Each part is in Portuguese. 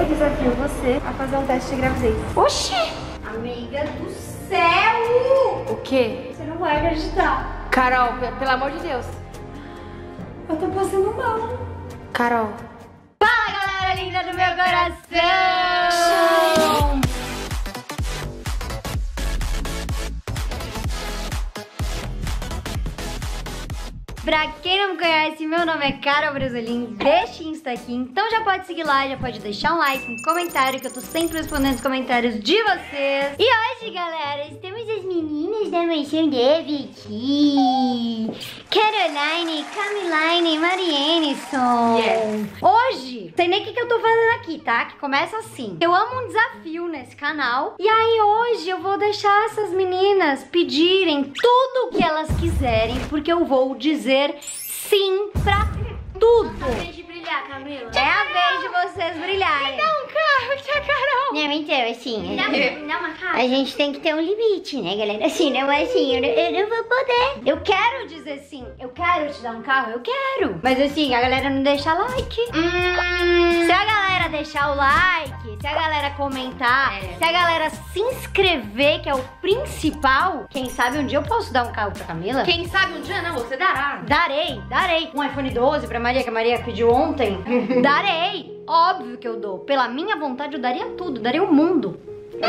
desafio você a fazer um teste de gravidez. Oxi! Amiga do céu! O quê? Você não vai acreditar. Carol, pelo amor de Deus. Eu tô passando mal. Carol. Fala, galera linda do meu coração! Pra quem não me conhece, meu nome é Carol Brasolim, deste Insta aqui, então já pode seguir lá, já pode deixar um like, um comentário, que eu tô sempre respondendo os comentários de vocês. E hoje, galera, temos as meninas da Mansão David aqui. Caroline, Camiline, Marienison. Yes. Hoje, não sei nem o que eu tô fazendo aqui, tá? Que começa assim. Eu amo um desafio nesse canal. E aí hoje eu vou deixar essas meninas pedirem tudo o que elas quiserem, porque eu vou dizer sim pra tudo. É a vez de brilhar, Camila. É a vez de vocês brilharem. Me dá um carro, tia Carol. Não, então, assim, Me dá uma cara. a gente tem que ter um limite, né, galera? Assim, não é assim, eu não vou poder. Eu quero dizer sim, eu quero te dar um carro, eu quero. Mas assim, a galera não deixa like. Se a galera deixar o like, se a galera comentar, se a galera se inscrever, que é o principal, quem sabe um dia eu posso dar um carro pra Camila? Quem sabe um dia não, você dará. Darei. Um iPhone 12 pra Maria, que a Maria pediu ontem. Darei. Óbvio que eu dou. Pela minha vontade, eu daria tudo. Daria o mundo.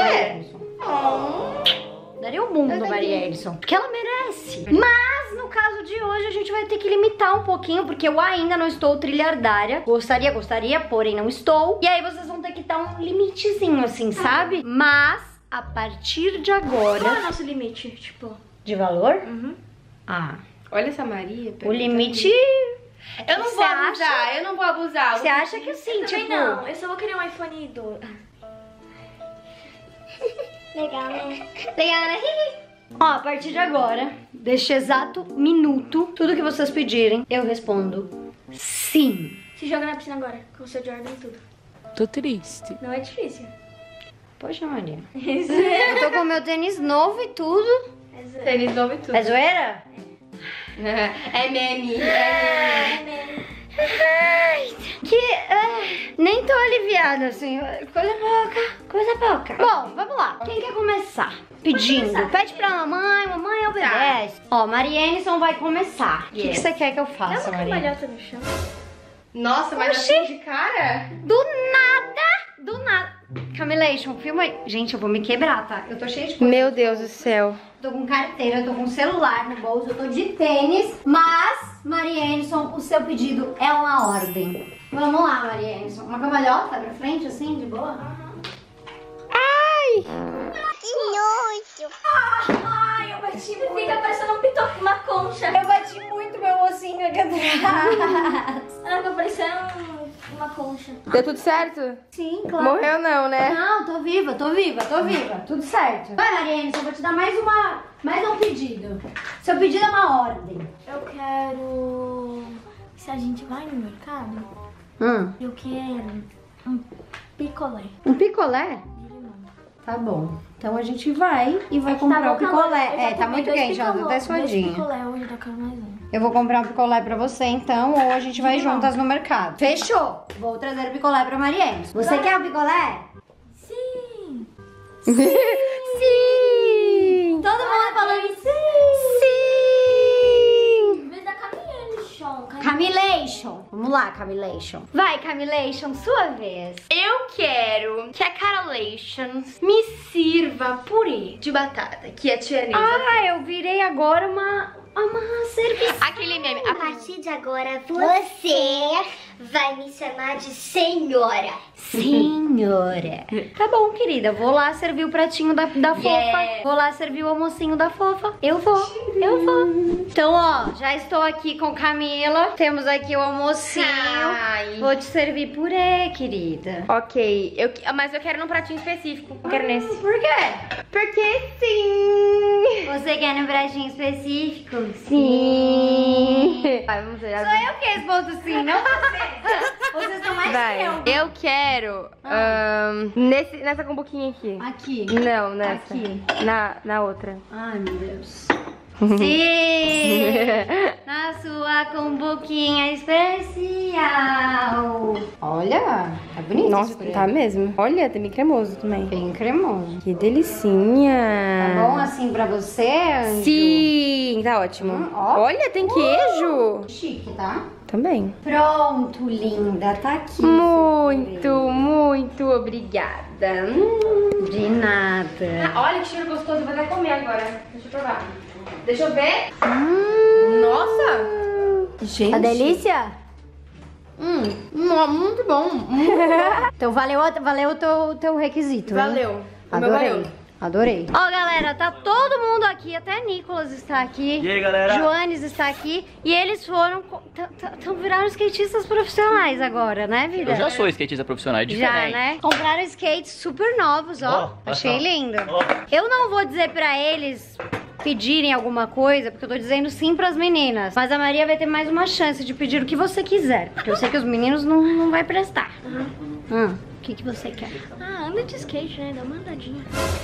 Daria o mundo, Maria Edson. Porque ela merece. Mas, no caso de hoje, a gente vai ter que limitar um pouquinho, porque eu ainda não estou trilhardária. Gostaria, porém não estou. E aí vocês vão ter que dar um limitezinho, assim, sabe? Mas, a partir de agora... Qual é o nosso limite, tipo? De valor? Uhum. Ah, Olha essa Maria. o limite... Eu não vou Você abusar, eu não vou abusar. Você acha que assim, Também tipo... não, eu só vou querer um iPhone 12. Legal, né? Legal, né? Ó, a partir de agora, deste exato minuto, tudo que vocês pedirem, eu respondo sim. Se joga na piscina agora, com o seu Jordan e tudo. Tô triste. Não é difícil. Poxa, Maria. Eu tô com meu tênis novo e tudo. Tênis novo e tudo. É zoeira? É meme. Nem tô aliviada, assim. Coisa pouca. Bom, vamos lá. Quem quer começar? Pedindo. Pede pra mamãe obedece. Ó, Marienison vai começar. O que você quer que eu Dá faça, uma Maria? cambalhota no chão. Nossa, mas Oxi. assim de cara? Do nada. Camilation, filma aí. Gente, eu vou me quebrar, tá? Eu tô cheia de coisa. Meu Deus do céu. Tô com carteira, eu tô com celular no bolso, eu tô de tênis. Mas, Marienison, o seu pedido é uma ordem. Vamos lá, Marienison. Uma cambalhota pra frente, assim, de boa? Ai! Ai, eu bati muito. Fica parecendo uma concha. Eu bati muito meu ossinho aqui atrás. Ela fica parecendo uma concha. Deu tudo certo? Sim, claro. Morreu não, né? Não, tô viva. Tudo certo. Vai, Marienison, eu vou te dar mais um pedido. Seu pedido é uma ordem. Eu quero... Se a gente vai no mercado, eu quero um picolé Um picolé? de limão. Tá bom. Então a gente vai e vai comprar um picolé. Tá muito quente, já tô até suadinha. Picolé hoje, eu quero mais um. Eu vou comprar um picolé pra você, então, ou a gente vai juntas no mercado. Fechou! Vou trazer o picolé pra Mariene. Você quer o picolé? Sim! Sim! Todo mundo falando sim! Em vez da Camilation. Camilation! Vamos lá, Camilation. Vai, Camilation, sua vez. Eu quero que a Carolation me sirva purê de batata, que a tia Nisa. Ah, eu virei agora uma serviço. Aquele meme. A partir de agora, você vai me chamar de senhora. Senhora. Tá bom, querida. Vou lá servir o pratinho da fofa. Vou lá servir o almocinho da fofa. Eu vou. Então, ó, já estou aqui com Camila. Temos aqui o almocinho. Ai. Vou te servir purê, querida. Ok, mas eu quero num pratinho específico. Eu quero nesse. Por quê? Porque sim! Você quer no pratinho específico? Sim! Vai, vamos ver. Sou eu que respondo sim, não você. Vocês estão mais Vai. que eu. Eu quero nessa cumbuquinha aqui. Aqui. Não, nessa. Aqui. Na outra. Ai, meu Deus. Sim! Na sua cumbuquinha especial. Olha, tá bonito. Nossa, tá mesmo. Olha, tem bem cremoso também. Bem cremoso. Que delicinha. Tá bom assim pra você, Anjo? Sim, tá ótimo. Ó. Olha, tem queijo. Chique, tá? Também. Pronto, linda. Tá aqui. Muito obrigada. De nada. Olha que cheiro gostoso, vou até comer agora. Deixa eu provar. Deixa eu ver. Nossa! Gente. Tá delícia? Muito bom. Então valeu o teu requisito. hein? Valeu. Adorei. Adorei. Ó, galera, tá todo mundo aqui, até Nicolas está aqui. E aí, galera? Joanes está aqui. E eles foram, viraram skatistas profissionais agora, né, vida? Eu já sou skatista profissional, é Já, diferente. né? Compraram skates super novos, ó. Achei lindo. Eu não vou dizer pra eles pedirem alguma coisa, porque eu tô dizendo sim pras meninas. Mas a Maria vai ter mais uma chance de pedir o que você quiser. Porque eu sei que os meninos não vai prestar. O que você quer? Anda de skate, né? Dá uma andadinha.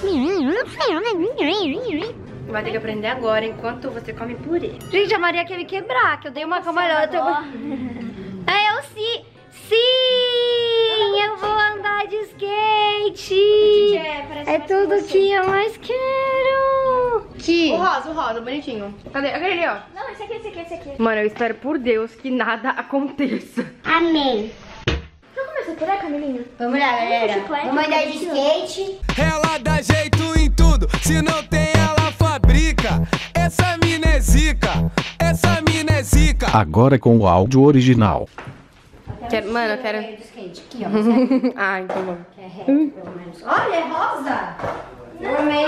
Vai ter que aprender agora, enquanto você come purê. Gente, a Maria quer me quebrar, que eu dei uma cambalhota. Eu sim! Sim! Eu vou andar de skate! É tudo que eu mais quero! O rosa, bonitinho. Cadê? Aquele ali, ó. Não, esse aqui. Mano, eu espero por Deus que nada aconteça. Amei! Vamos começar por aí, Camilinha? Vamos lá, galera. Chiclete, Vamos andar de skate. Ela dá jeito em tudo, se não tem ela fabrica. Essa mina é zica, essa mina é zica. Agora com o áudio original. Mano, eu quero... De skate. Aqui, ó. Ah, então bom. Que é reto, pelo menos. Olha, é rosa! Eu amei.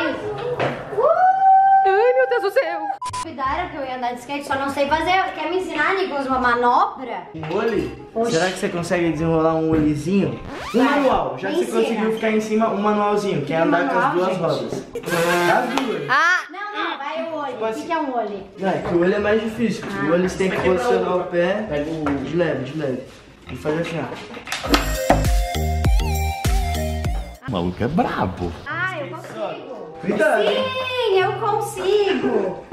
Ai, meu Deus do céu. Cuidaram que eu ia andar de skate, só não sei fazer. Quer me ensinar, Nicolas, uma manobra? Um olho? Será que você consegue desenrolar um olhozinho? Um manual, já que você ensina. conseguiu ficar em cima, um manualzinho, que é andar com as manual, duas gente? rodas. As duas. Não, vai o olho. O que é um olho? Não, é que o olho é mais difícil, porque o olho você tem que posicionar o pé, pega de leve. E faz assim, ó. O maluco é brabo. Ah, eu consigo. Cuidado, hein? Sim, eu consigo.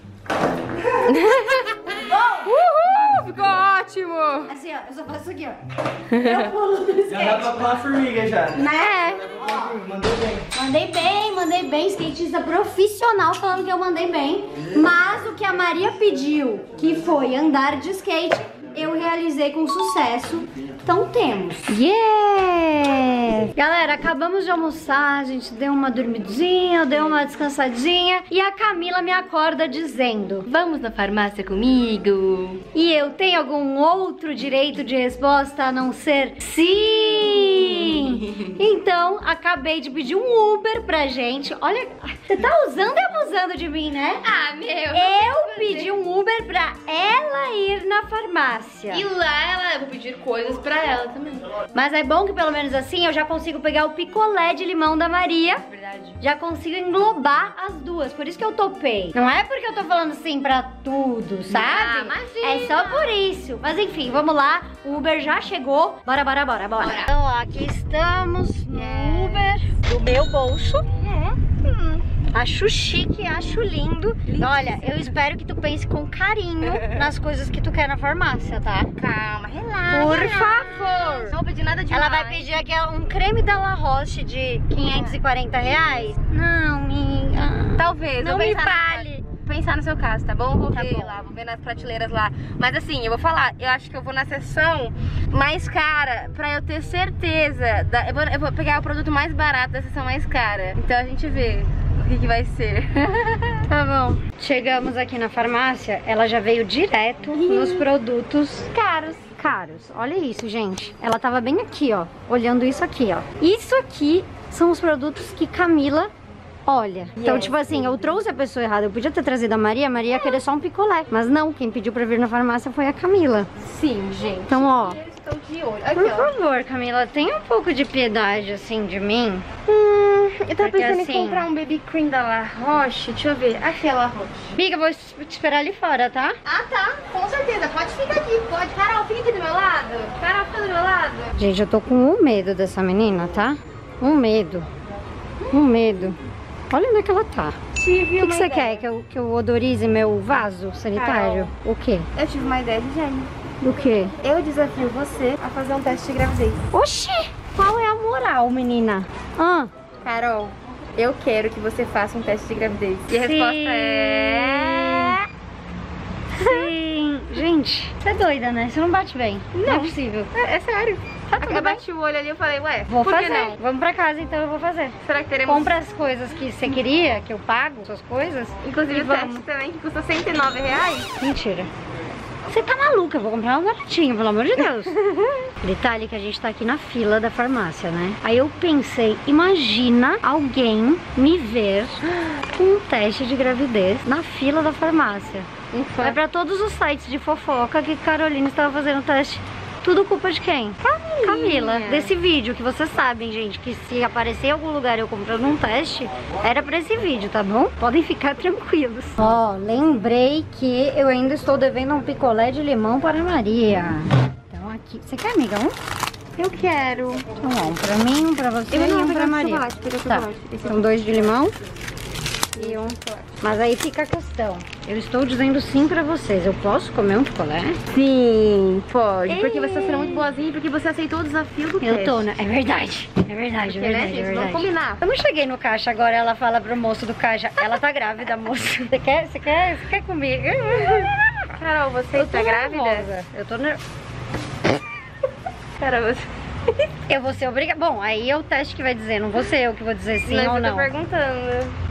Ficou ótimo. Assim, ó, eu só faço aqui, ó. Eu pulo do skate. Já dá pra pular a formiga já. Né? Mandou bem. Mandei bem, skatista profissional falando que eu mandei bem. Mas o que a Maria pediu, que foi andar de skate, eu realizei com sucesso. Então temos. Yeah! Galera, acabamos de almoçar, a gente deu uma dormidinha, deu uma descansadinha e a Camila me acorda dizendo: Vamos na farmácia comigo? e eu tenho algum outro direito de resposta a não ser sim? Então, acabei de pedir um Uber pra gente. Olha, você tá usando e abusando de mim, né? Ah, meu. Eu pedi um Uber pra ela ir na farmácia. E lá eu vou pedir coisas pra ela também. Mas é bom que pelo menos assim eu já consigo pegar o picolé de limão da Maria. Verdade. Já consigo englobar as duas. Por isso que eu topei. Não é porque eu tô falando sim pra tudo, sabe? Ah, imagina. É só por isso. Mas enfim, vamos lá. O Uber já chegou. Bora. Então, ó, aqui estamos no Uber do meu bolso. Acho chique, acho lindo. Olha, eu espero que tu pense com carinho nas coisas que tu quer na farmácia, tá? Calma, relaxa. Por favor. Não vou pedir nada demais. Ela vai pedir aqui um creme da La Roche de 540 reais? Não, minha. Talvez. Não eu me pensar fale. Pensar no seu caso, tá bom? Vou Tá ver bom. lá, vou ver nas prateleiras lá. Mas assim, eu vou falar, eu acho que eu vou na seção mais cara pra eu ter certeza. Eu vou pegar o produto mais barato da seção mais cara. Então a gente vê o que vai ser. Tá bom. Chegamos aqui na farmácia, ela já veio direto nos produtos caros. Olha isso, gente. Ela tava bem aqui, ó, olhando isso aqui, ó. Isso aqui são os produtos que Camila olha. Então, tipo assim, eu trouxe a pessoa errada. Eu podia ter trazido a Maria ia querer só um picolé. Mas não, quem pediu pra vir na farmácia foi a Camila. Sim, gente. Então, ó, Eu estou de olho. Aqui, por ó. favor, Camila, tenha um pouco de piedade, assim, de mim. Eu tava Porque pensando assim- em comprar um baby cream da La Roche. Deixa eu ver. Aqui é La Roche. Amiga, vou te esperar ali fora, tá? Ah, tá. Com certeza. Pode ficar aqui. Pode. Carol, fica aqui do meu lado. Carol, fica do meu lado. Gente, eu tô com um medo dessa menina, tá? Um medo. Olha onde é que ela tá. tive O que você quer? Que eu odorize meu vaso sanitário? O quê? Eu tive uma ideia de gênio. Do quê? Eu desafio você a fazer um teste de gravidez. Oxi! Qual é a moral, menina? Ah, Carol, eu quero que você faça um teste de gravidez. E a Sim. resposta é... sim. Gente, você é doida, né? Você não bate bem. Não é possível. É sério. tudo Eu bem. bati o olho ali e falei, ué, Vou por que fazer. não? Vamos pra casa, então eu vou fazer. Será que teremos... Compra as coisas que você queria, que eu pago, suas coisas. Inclusive e o vamos. teste também, que custa R$109. Mentira. Você tá maluca, eu vou comprar uma baratinha, pelo amor de Deus. Detalhe que a gente tá aqui na fila da farmácia, né? Aí eu pensei, imagina alguém me ver com um teste de gravidez na fila da farmácia. Ufa. Vai pra todos os sites de fofoca que Carolina estava fazendo o teste. Tudo culpa de quem? Camila. Desse vídeo que vocês sabem, gente, que se aparecer em algum lugar eu comprando um teste, era pra esse vídeo, tá bom? Podem ficar tranquilos. Ó, lembrei que eu ainda estou devendo um picolé de limão para a Maria. Então aqui... Você quer, amiga? Eu quero. Então, ó, um pra mim, um pra você Eu e não um vou pra pegar Maria. chocolate, pega Tá, chocolate. Esse são 2 de limão. e um chocolate. Mas aí fica a questão. Eu estou dizendo sim pra vocês. Eu posso comer um picolé? Sim, pode. Porque você está sendo muito boazinha e porque você aceitou o desafio do teste. Eu tô, né? É verdade. É verdade, é Porque, né, verdade, gente? é Vamos verdade. combinar. Eu não cheguei no caixa agora, ela fala pro moço do caixa, ela tá grávida, moço. Você quer comigo? Carol, você Eu está tô grávida? nervosa. Eu tô nervosa. Carol, você... Eu vou ser obrigada. Bom, aí é o teste que vai dizer, não vou ser eu que vou dizer sim ou eu não. tô perguntando.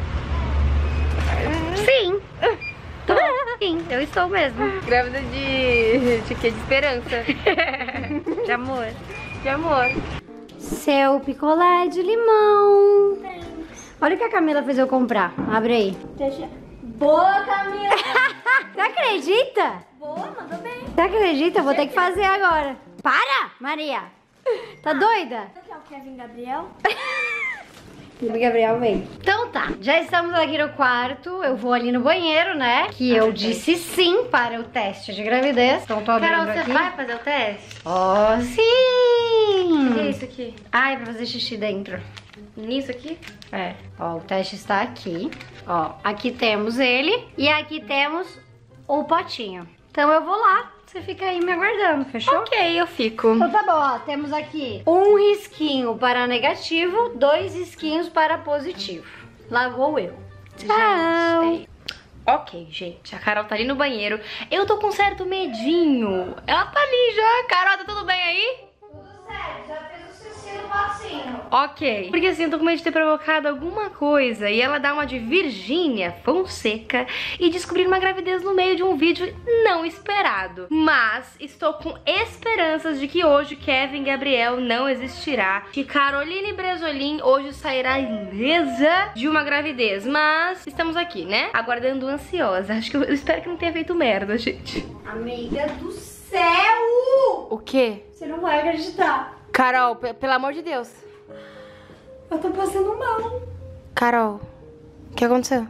Sim. Tô. Sim, eu estou mesmo. Grávida de quê? De esperança. De amor. De amor. Seu picolé de limão. Olha o que a Camila fez eu comprar. Abre aí. Boa, Camila! Você acredita? Boa, mandou bem. Você acredita? Eu vou ter que fazer agora. Para, Maria. Tá doida? Você quer o Kevin Gabriel? O Gabriel vem. Então tá, já estamos aqui no quarto. Eu vou ali no banheiro, né? Que eu disse sim para o teste de gravidez. Então tô abrindo Carol, você aqui. vai fazer o teste? Oh, sim! O que é isso aqui? Ai, pra fazer xixi dentro. Nisso aqui? É. Ó, o teste está aqui. Ó, aqui temos ele. E aqui temos o potinho. Então eu vou lá. Você fica aí me aguardando, fechou? Ok, eu fico. Então tá bom, ó, temos aqui um risquinho para negativo, 2 risquinhos para positivo. Lá vou eu. Tchau. Ok, gente, a Carol tá ali no banheiro. Eu tô com um certo medinho. Ela tá ali já. Carol, tá tudo bem aí? Tudo certo, já fez o xixi no potinho. Ok. Porque assim, eu tô com medo de ter provocado alguma coisa e ela dá uma de Virgínia Fonseca e descobrir uma gravidez no meio de um vídeo não esperado. Mas estou com esperanças de que hoje Kevin Gabriel não existirá, que Caroline Bresolim hoje sairá ilesa de uma gravidez. Mas estamos aqui, né? Aguardando ansiosa. Acho que eu espero que não tenha feito merda, gente. Amiga do céu! O quê? Você não vai acreditar. Carol, pelo amor de Deus. Eu tô passando mal. Carol, o que aconteceu?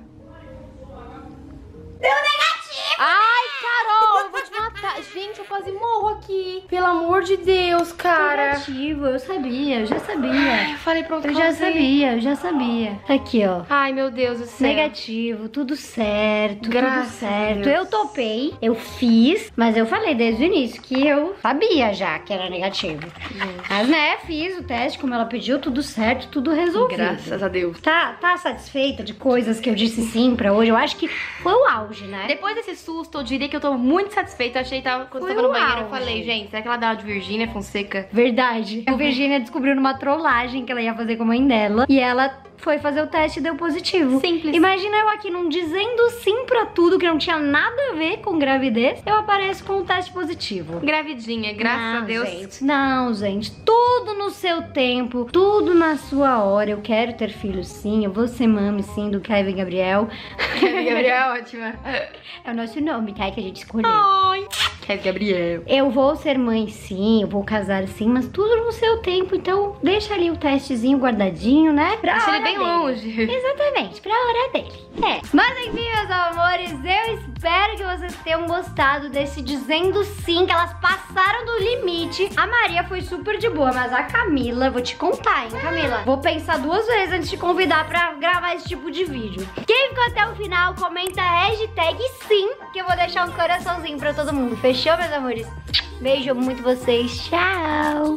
Deu negativo! Ai, Carol, eu vou te matar. Gente, eu quase morro aqui. Pelo amor de Deus, cara. Negativo, eu sabia, eu já sabia. Eu falei pronto, Eu já sabia. Aqui, ó. Ai, meu Deus do céu. Negativo, tudo certo, Graças tudo a certo. Deus. Eu topei, eu fiz, mas eu falei desde o início que eu sabia já que era negativo. Mas, né, fiz o teste, como ela pediu, tudo certo, tudo resolvido. Graças a Deus. Tá satisfeita de coisas que eu disse sim pra hoje? Eu acho que foi o auge, né? Depois desse susto, eu diria que eu tô muito satisfeita. Eu achei que quando Foi eu tava no o banheiro, eu auge. falei, gente, será que ela dá uma de Virgínia Fonseca? Verdade. A Virgínia descobriu numa trollagem que ela ia fazer com a mãe dela. E ela foi fazer o teste e deu positivo. Simples. Imagina eu aqui não dizendo sim pra tudo, que não tinha nada a ver com gravidez. Eu apareço com o teste positivo. Gravidinha, graças Não, a Deus. Gente, não, gente. Tudo no seu tempo, tudo na sua hora. Eu quero ter filhos sim. Eu vou ser mami sim do Kevin Gabriel. Kevin Gabriel, ótima. É o nosso nome, tá? Que a gente escolheu. Ai. Hashtag Gabriel. Eu vou ser mãe sim, eu vou casar sim, mas tudo no seu tempo, então deixa ali o testezinho guardadinho, né? Deixa ele bem longe. Exatamente, pra hora dele. Mas enfim, meus amores, eu espero que vocês tenham gostado desse dizendo sim, que elas passaram do limite. A Maria foi super de boa, mas a Camila, vou te contar, hein, Camila? Vou pensar 2 vezes antes de convidar pra gravar esse tipo de vídeo. Quem ficou até o final, comenta hashtag sim, que eu vou deixar um coraçãozinho pra todo mundo. Fechou, meus amores? Beijo, amo muito vocês. Tchau!